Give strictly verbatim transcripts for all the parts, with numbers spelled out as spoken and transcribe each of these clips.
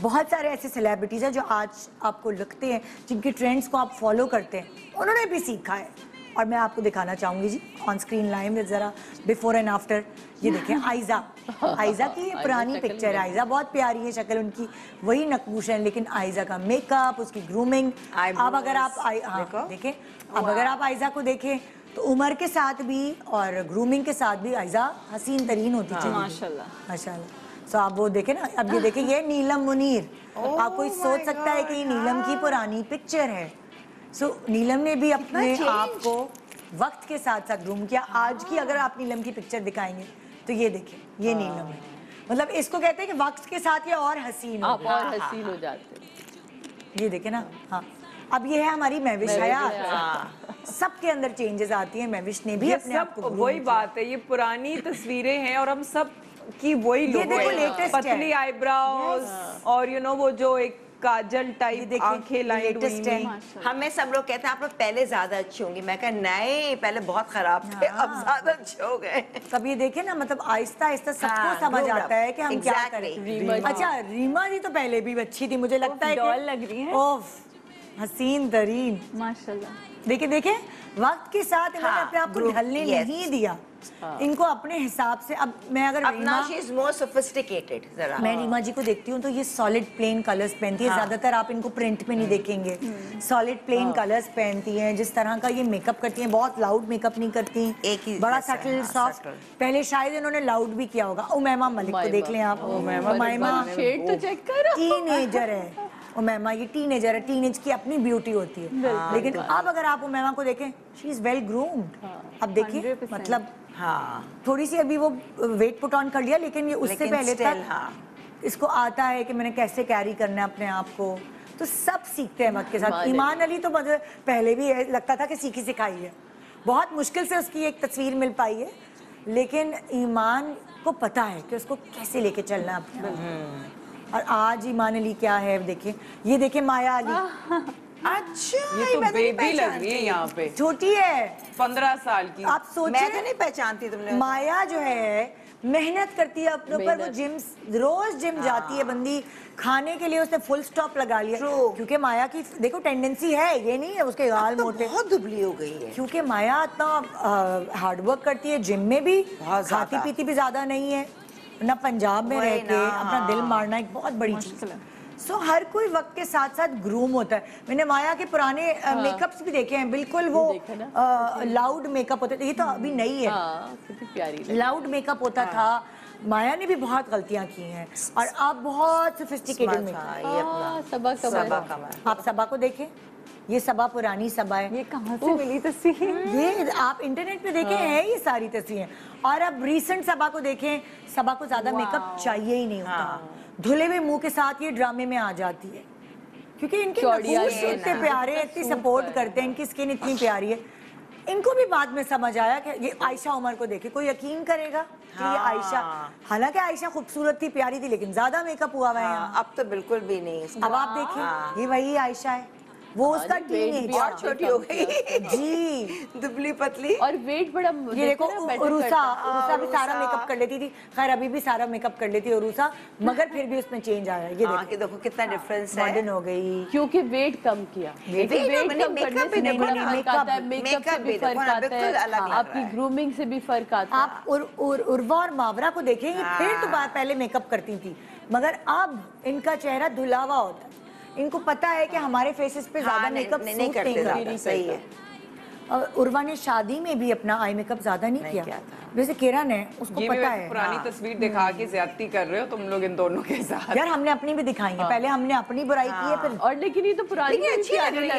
बहुत सारे ऐसे सेलिब्रिटीज़ हैं जो आज आपको लगते हैं, जिनके ट्रेंड्स को आप फॉलो करते हैं, उन्होंने भी सीखा है। और मैं आपको दिखाना चाहूँगी जी ऑन स्क्रीन लाइव में ज़रा बिफोर एंड आफ्टर। ये देखें आयजा, आयजा की ये पुरानी पिक्चर है। आयजा बहुत प्यारी है शक्ल उनकी, वही नकूश है, लेकिन आयजा का मेकअप, उसकी ग्रूमिंग। अब अगर आप हाँ, देखें, अब अगर आप आयजा को देखें तो उम्र के साथ भी और ग्रूमिंग के साथ भी आयजा हसीन तरीन होती है। माशाल्लाह माशाल्लाह। सो आप वो देखें ना, अब ये देखें, ये नीलम मुनीर। आप कोई सोच सकता है कि ये नीलम की पुरानी पिक्चर है। सो so, नीलम ने भी अपने आप को वक्त के साथ साथ ग्रूम किया। आज की अगर आप नीलम की पिक्चर दिखाएंगे तो ये देखें, ये नीलम है। मतलब इसको कहते हैं कि वक्त के साथ ये और हसीन आप और हसीन हो जाते हैं। ये देखें ना। हाँ, अब ये है हमारी महविश हयात। सबके अंदर चेंजेस आती हैं। महविश ने भी अपने आप को वही बात है, ये पुरानी तस्वीरें हैं और हम सब की वही लोग हैं, पतली आईब्रोज और यू नो वो जो एक काजल टाइप आंखें लाइन हुई हैं। हमें सब लोग कहते हैं आप लोग पहले ज्यादा अच्छी होंगी। मैं कहा नहीं, पहले बहुत खराब थे, अब ज्यादा अच्छे हो गए। तब ये देखे ना, मतलब आहिस्ता आहिस्ता सबको समझ आता है कि हम क्या करें। अच्छा, रीमा जी तो पहले भी अच्छी थी, मुझे लगता है डॉल लग रही है। ओफ, हसीन तरीन माशाल्लाह। देखिए देखिए, वक्त के साथ इन्होंने अपने आप को ढलने नहीं दिया। इनको अपने हिसाब से। अब मैं अगर Reema, she is more sophisticated. जरा मैं रीमा जी को देखती हूँ तो ये सॉलिड प्लेन कलर्स पहनती है। ज्यादातर आप इनको प्रिंट में नहीं देखेंगे, सॉलिड प्लेन कलर्स पहनती हैं। जिस तरह का ये मेकअप करती हैं, बहुत लाउड मेकअप नहीं करती, एक ही बड़ा सटल सॉफ्ट। पहले शायद इन्होंने लाउड भी किया होगा। उमैमा मलिक को देख लें आप। उमैमा शेड तो चेक करो, टीनेजर है उमैमा, ये टीनेजर है। टीनेज की अपनी ब्यूटी होती है। लेकिन अब अगर आप उमैमा को देखें, शी इज वेल ग्रूम्ड। अब देखिए, मतलब हाँ, थोड़ी सी अभी वो वेट पुट ऑन कर लिया, लेकिन ये उससे पहले तक हाँ, इसको आता है कि मैंने कैसे कैरी करना है अपने आप को। तो सब सीखते हैं वक्त के साथ। ईमान अली तो पहले भी लगता था कि सीखी सिखाई है, बहुत मुश्किल से उसकी एक तस्वीर मिल पाई है, लेकिन ईमान को पता है कि उसको कैसे लेके चलना है अपने। और आज ईमान अली क्या है देखिए, ये देखिए माया अली। अच्छा, ये तो बेबी लग रही है यहाँ पे, छोटी है, पंद्रह साल की। आप सोचिए, मैं तो नहीं पहचानती तुमने। माया जो है मेहनत करती है अपने ऊपर, वो जिम रोज जिम जाती है बंदी, खाने के लिए उसने फुल स्टॉप लगा लिया। क्योंकि माया की देखो टेंडेंसी है, ये नहीं है उसके गाल तो मोटे, बहुत दुबली हो गई है। क्योंकि माया इतना हार्ड वर्क करती है, जिम में भी खाती पीती भी ज्यादा नहीं है ना, पंजाब में रह के अपना दिल मारना एक बहुत बड़ी चीज है। सो so, हर कोई वक्त के साथ साथ ग्रूम होता है। मैंने माया के पुराने हाँ। मेकअप्स भी देखे हैं, बिल्कुल वो लाउड मेकअप होते थे। ये तो अभी नहीं है, हाँ, प्यारी लाउड मेकअप होता हाँ। था। माया ने भी बहुत गलतियां की हैं और आप बहुत सोफिस्टिकेटेड मेकअप। सबा का आप सबा को देखें, ये सबा पुरानी सबा है। ये कहाँ से मिली तस्वीर? ये आप इंटरनेट पे देखें, है ये सारी तस्वीरें। और अब रीसेंट सबा को देखें, सबा को ज्यादा मेकअप चाहिए ही नहीं होता, धुले हुए मुंह के साथ ये ड्रामे में आ जाती है, क्योंकि इनके नखूश इतने प्यारे, इतनी सपोर्ट करते हैं, इनकी स्किन इतनी प्यारी है। इनको भी बाद में समझ आया कि ये आयशा उमर को देखे, कोई यकीन करेगा कि ये आयशा, हालांकि आयशा खूबसूरत थी, प्यारी थी, लेकिन ज्यादा मेकअप हुआ हुआ है यहाँ। अब तो बिल्कुल भी नहीं। अब आप देखिए, ये वही आयशा है, वो उसका टीनेज और छोटी हो गई जी, दुबली पतली और वेट बड़ा। ये देखो उरूसा, उरूसा भी सारा मेकअप कर लेती थी, खैर अभी भी सारा मेकअप कर लेती है उरूसा, मगर फिर भी उसमें चेंज आया। ये देखो, कि देखो कितना डिफरेंस है, मॉडर्न हो गई, क्योंकि वेट कम किया। वेट कम करने से भी फर्क आता है, मेकअप से भी फर्क आता है, आपकी ग्रूमिंग से भी फर्क आता है। आप उर्वा और मावरा को देखेंगे, फिर तो पहले मेकअप करती थी, मगर अब इनका चेहरा धुलावा होता है। इनको पता है कि हमारे फेसेस पे ज्यादा मेकअप नहीं करते, सही है। और उर्वा ने शादी में भी अपना आई मेकअप ज्यादा नहीं, नहीं किया, किया जैसे किरण है, उसको पता है। पुरानी हाँ। तस्वीर दिखा के ज्यादती कर रहे हो तुम लोग इन दोनों के साथ। यार हमने अपनी भी दिखाई है, पहले हमने अपनी बुराई की है फिर। और लेकिन ये तो पुरानी अच्छी लग रही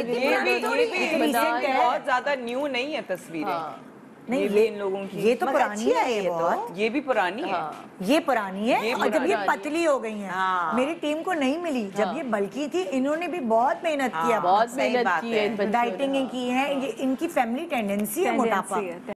है, बहुत ज्यादा न्यू नहीं है तस्वीरें। नहीं, ये, ये इन लोगों की, ये तो पुरानी है, ये बहुत, ये भी पुरानी है, ये पुरानी है। और जब ये पतली हो गई हैं, मेरी टीम को नहीं मिली, जब ये बल्की थी, इन्होंने भी बहुत मेहनत किया, बहुत मेहनत की है, डाइटिंग की है, ये इनकी फैमिली टेंडेंसी है मोटापा।